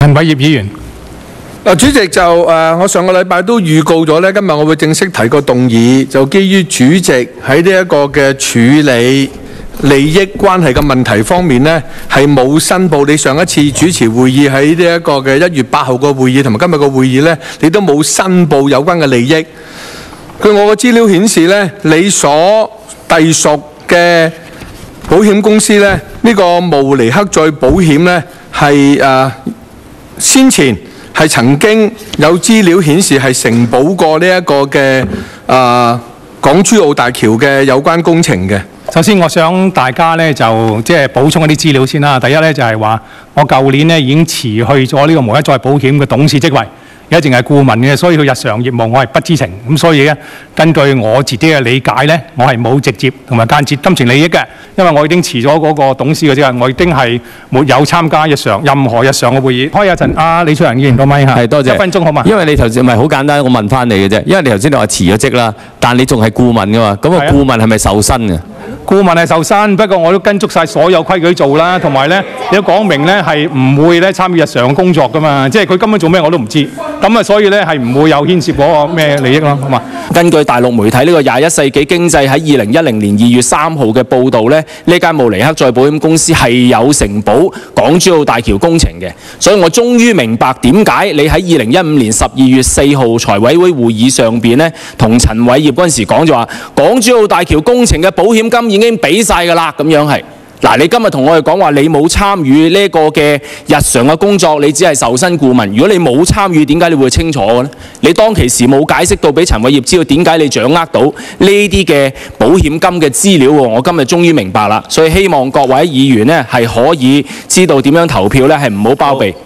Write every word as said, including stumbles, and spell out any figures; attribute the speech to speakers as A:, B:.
A: 陳偉業議員。
B: 嗱，主席就誒、呃，我上個禮拜都預告咗咧，今日我會正式提個動議，就基於主席喺呢一個嘅處理利益關係嘅問題方面呢，係冇申報你上一次主持會議喺呢一個嘅一月八號個會議同埋今日個會議呢，你都冇申報有關嘅利益。據我嘅資料顯示呢，你所隸屬嘅保險公司呢，呢、呢個慕尼克再保險呢，係誒、呃、先前係曾經有資料顯示係承保過呢一個嘅誒、呃、港珠澳大橋嘅有關工程嘅。
A: 首先，我想大家咧就即係補充一啲資料先啦。第一咧就係話，我舊年咧已經辭去咗呢個慕尼克再保險嘅董事職位，而家淨係顧問嘅，所以佢日常業務我係不知情。咁所以咧，根據我自己嘅理解咧，我係冇直接同埋間接金錢利益嘅，因為我已經辭咗嗰個董事嘅職位，我已經係沒有參加日常任何日常嘅會議。開一陣，阿李卓人議員個咪嚇，
C: 係多謝，
A: 一分鐘好嘛？
C: 因為你頭先唔係好簡單，我問翻你嘅啫。因為你頭先你話辭咗職啦，但你仲係顧問噶嘛？咁個顧問係咪受薪嘅？
A: 顧問係受薪，不過我都跟足晒所有規矩做啦，同埋咧你都講明咧係唔會咧參與日常工作噶嘛，即係佢根本做咩我都唔知，咁啊所以咧係唔會有牽涉嗰個咩利益咯，好嘛？
C: 根據大陸媒體呢個廿一世紀經濟喺二零一零年二月三號嘅報導咧，呢間慕尼克再保險公司係有承保港珠澳大橋工程嘅，所以我終於明白點解你喺二零一五年十二月四號財委會會議上邊咧，同陳偉業嗰陣時講就話港珠澳大橋工程嘅保險金已經俾晒㗎啦，咁樣係。嗱，你今日同我哋講話你冇參與呢個嘅日常嘅工作，你只係受薪顧問。如果你冇參與，點解你會清楚嘅呢？你當其時冇解釋到俾陳偉業知道點解你掌握到呢啲嘅保險金嘅資料喎？我今日終於明白啦，所以希望各位議員呢係可以知道點樣投票呢，係唔好包庇。